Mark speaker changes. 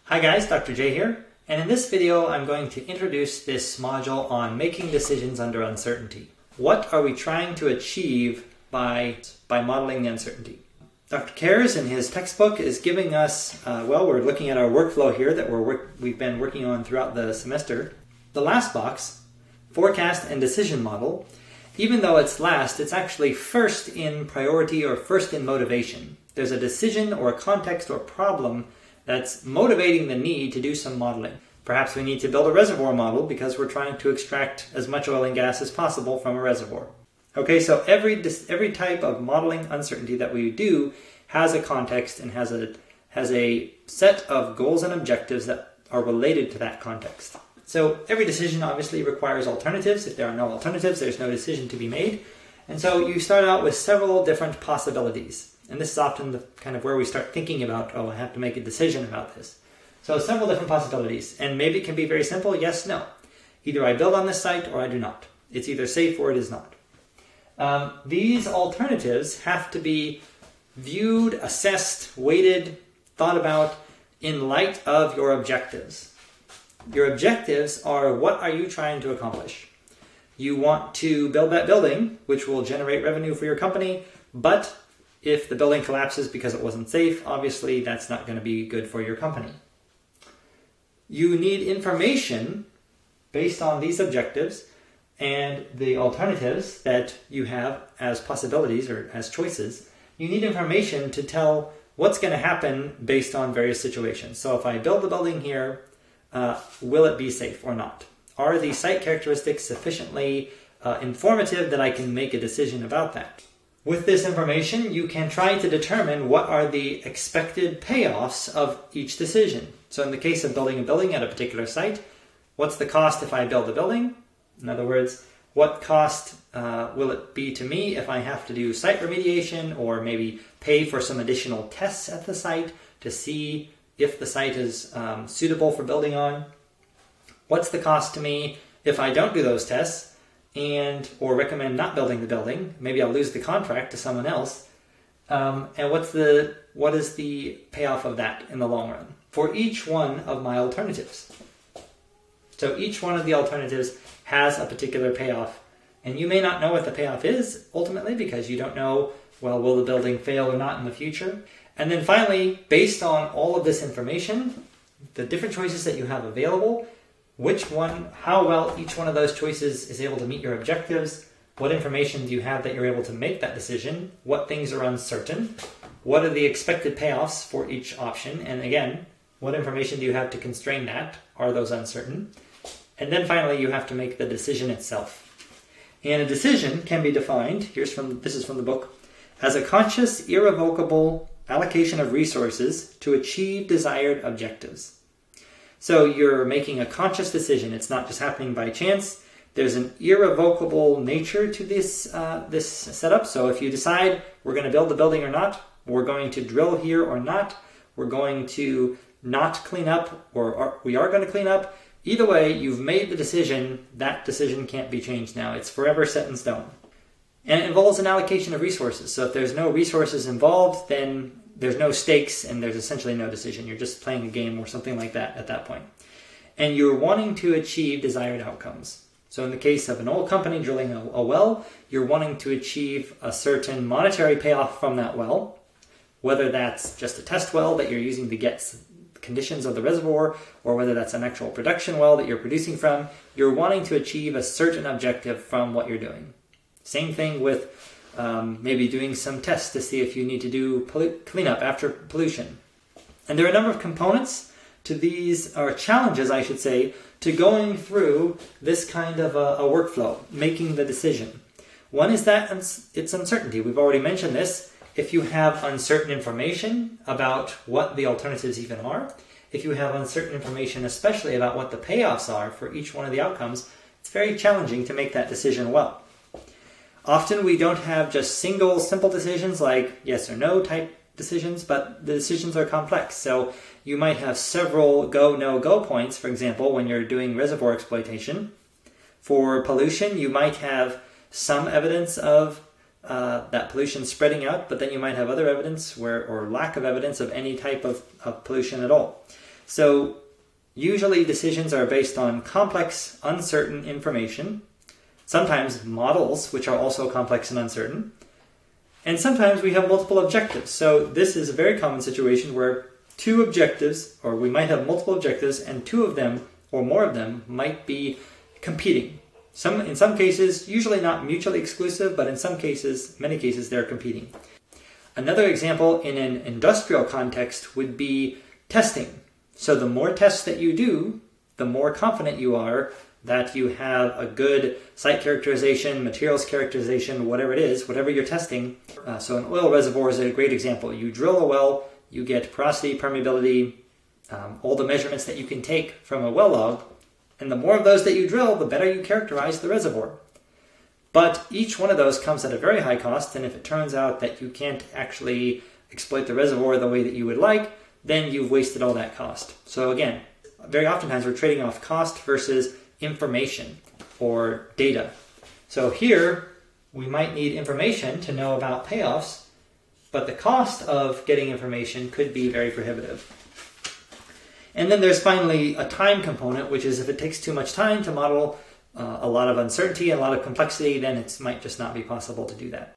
Speaker 1: Hi guys, Dr. J here, and in this video I'm going to introduce this module on making decisions under uncertainty. What are we trying to achieve by modeling the uncertainty? Dr. Caers in his textbook is giving us, we're looking at our workflow here that we've been working on throughout the semester. The last box, forecast and decision model, even though it's last, it's actually first in priority or first in motivation. There's a decision or a context or problem that's motivating the need to do some modeling. Perhaps we need to build a reservoir model because we're trying to extract as much oil and gas as possible from a reservoir. Okay, so every type of modeling uncertainty that we do has a context and has a set of goals and objectives that are related to that context. So every decision obviously requires alternatives. If there are no alternatives, there's no decision to be made. And so you start out with several different possibilities. And this is often the kind of where we start thinking about, oh, I have to make a decision about this. So several different possibilities. And maybe it can be very simple, yes, no. Either I build on this site or I do not. It's either safe or it is not. These alternatives have to be viewed, assessed, weighted, thought about in light of your objectives. Your objectives are, what are you trying to accomplish? You want to build that building, which will generate revenue for your company, but if the building collapses because it wasn't safe, obviously that's not going to be good for your company. You need information based on these objectives and the alternatives that you have as possibilities or as choices. You need information to tell what's going to happen based on various situations. So if I build the building here, will it be safe or not? Are the site characteristics sufficiently informative that I can make a decision about that? With this information, you can try to determine what are the expected payoffs of each decision. So in the case of building a building at a particular site, what's the cost if I build the building? In other words, what cost will it be to me if I have to do site remediation or maybe pay for some additional tests at the site to see if the site is suitable for building on? What's the cost to me if I don't do those tests or recommend not building the building? Maybe I'll lose the contract to someone else. And what is the payoff of that in the long run for each one of my alternatives? So each one of the alternatives has a particular payoff, and you may not know what the payoff is ultimately because you don't know, well, will the building fail or not in the future? And then finally, based on all of this information, the different choices that you have available, how well each one of those choices is able to meet your objectives, what information do you have that you're able to make that decision, what things are uncertain, what are the expected payoffs for each option, and again, what information do you have to constrain that, are those uncertain? And then finally, you have to make the decision itself. And a decision can be defined, this is from the book, as a conscious, irrevocable allocation of resources to achieve desired objectives. So you're making a conscious decision. It's not just happening by chance. There's an irrevocable nature to this setup. So if you decide we're going to build the building or not, we're going to drill here or not, we're going to not clean up or we are going to clean up, either way, you've made the decision. That decision can't be changed now. It's forever set in stone. And it involves an allocation of resources. So if there's no resources involved, then there's no stakes and there's essentially no decision. You're just playing a game or something like that at that point. And you're wanting to achieve desired outcomes. So in the case of an oil company drilling a well, you're wanting to achieve a certain monetary payoff from that well, whether that's just a test well that you're using to get conditions of the reservoir, or whether that's an actual production well that you're producing from. You're wanting to achieve a certain objective from what you're doing. Same thing with maybe doing some tests to see if you need to do cleanup after pollution. And there are a number of components to these, or challenges I should say, to going through this kind of a workflow, making the decision. One is that it's uncertainty. We've already mentioned this. If you have uncertain information about what the alternatives even are, if you have uncertain information especially about what the payoffs are for each one of the outcomes, it's very challenging to make that decision well. Often we don't have just single simple decisions like yes or no type decisions, but the decisions are complex. So you might have several go, no, go points, for example, when you're doing reservoir exploitation. For pollution, you might have some evidence of that pollution spreading out, but then you might have other evidence or lack of evidence of any type of pollution at all. So usually decisions are based on complex, uncertain information, sometimes models, which are also complex and uncertain, and sometimes we have multiple objectives. So this is a very common situation where two objectives, or we might have multiple objectives, and two of them or more of them might be competing. In some cases, usually not mutually exclusive, but in some cases, many cases, they're competing. Another example in an industrial context would be testing. So the more tests that you do, the more confident you are that you have a good site characterization, materials characterization, whatever it is, whatever you're testing. So an oil reservoir is a great example. You drill a well, you get porosity, permeability, all the measurements that you can take from a well log, and the more of those that you drill, the better you characterize the reservoir. But each one of those comes at a very high cost, and if it turns out that you can't actually exploit the reservoir the way that you would like, then you've wasted all that cost. So again, very oftentimes we're trading off cost versus information or data. So here, we might need information to know about payoffs, but the cost of getting information could be very prohibitive. And then there's finally a time component, which is if it takes too much time to model a lot of uncertainty and a lot of complexity, then it might just not be possible to do that.